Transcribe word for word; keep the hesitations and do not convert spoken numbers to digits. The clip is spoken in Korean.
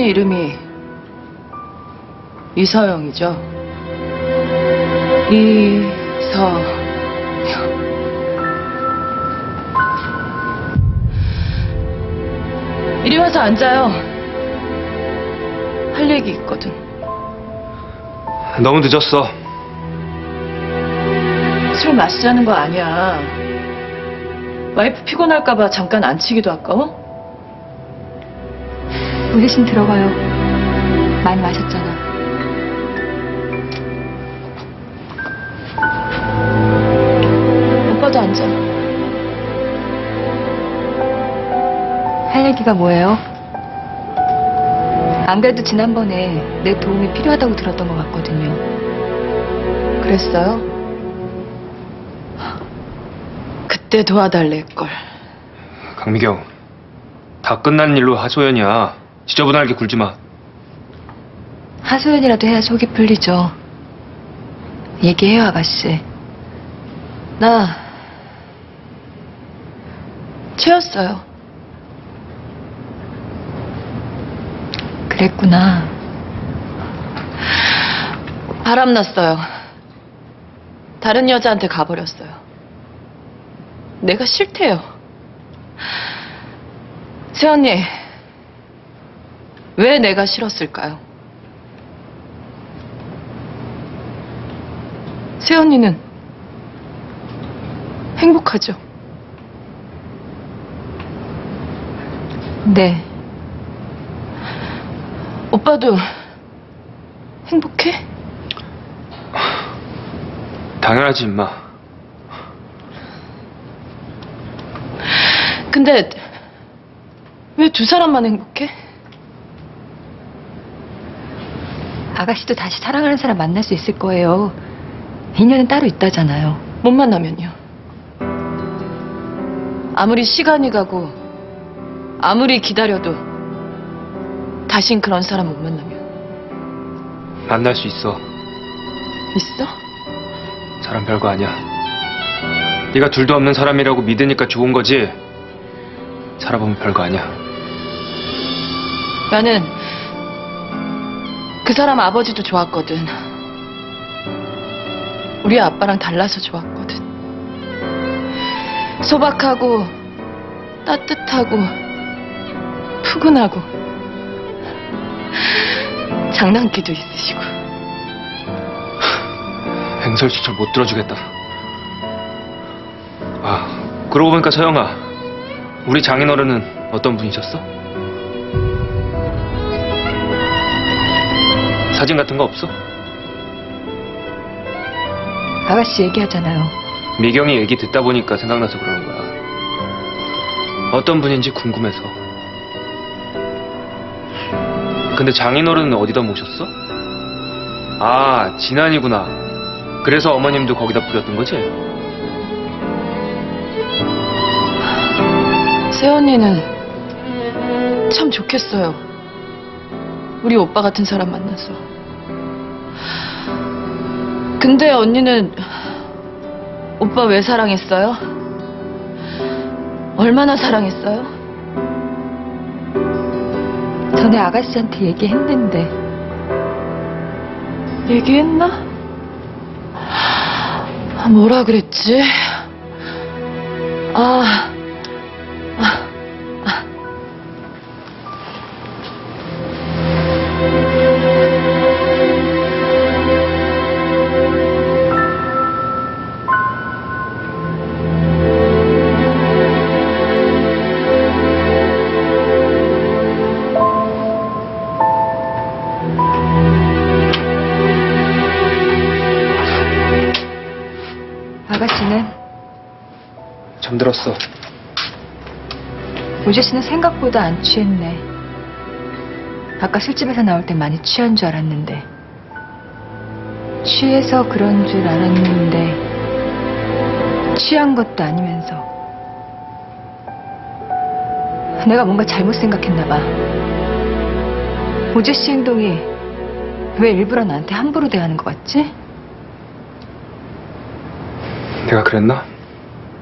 세연이 이름이 이서영이죠? 이서... 이리 와서 앉아요. 할 얘기 있거든. 너무 늦었어. 술 마시자는 거 아니야. 와이프 피곤할까봐 잠깐 앉히기도 아까워? 우리 신 들어가요. 많이 마셨잖아. 오빠도 앉아. 할 얘기가 뭐예요? 안 그래도 지난번에 내 도움이 필요하다고 들었던 것 같거든요. 그랬어요? 그때 도와달랬걸. 강미경, 다 끝난 일로 하소연이야. 지저분하게 굴지 마. 하소연이라도 해야 속이 풀리죠. 얘기해요, 아가씨. 나 채였어요. 그랬구나. 바람났어요. 다른 여자한테 가버렸어요. 내가 싫대요. 새언니, 왜 내가 싫었을까요? 새언니는 행복하죠? 네. 오빠도 행복해? 당연하지, 임마. 근데 왜 두 사람만 행복해? 아가씨도 다시 사랑하는 사람 만날 수 있을 거예요. 인연은 따로 있다잖아요. 못 만나면요? 아무리 시간이 가고 아무리 기다려도 다신 그런 사람 못 만나면 만날 수 있어. 있어? 사람 별거 아니야. 네가 둘도 없는 사람이라고 믿으니까 좋은 거지. 살아보면 별거 아니야. 나는 그 사람 아버지도 좋았거든. 우리 아빠랑 달라서 좋았거든. 소박하고 따뜻하고 푸근하고 장난기도 있으시고. 행설수설 못 들어주겠다. 아, 그러고 보니까 서영아, 우리 장인어른은 어떤 분이셨어? 사진 같은 거 없어? 아가씨 얘기하잖아요. 미경이 얘기 듣다 보니까 생각나서 그러는 거야. 어떤 분인지 궁금해서. 근데 장인어른은 어디다 모셨어? 아, 진안이구나. 그래서 어머님도 거기다 뿌렸던 거지? 새언니는 참 좋겠어요. 우리 오빠 같은 사람 만나서. 근데 언니는 오빠 왜 사랑했어요? 얼마나 사랑했어요? 전에 아가씨한테 얘기했는데. 얘기했나? 아, 뭐라 그랬지? 아... 아... 아가씨는? 잠들었어. 우재 씨는 생각보다 안 취했네. 아까 술집에서 나올 때 많이 취한 줄 알았는데. 취해서 그런 줄 알았는데 취한 것도 아니면서. 내가 뭔가 잘못 생각했나 봐. 우재 씨 행동이 왜 일부러 나한테 함부로 대하는 것 같지? 내가 그랬나?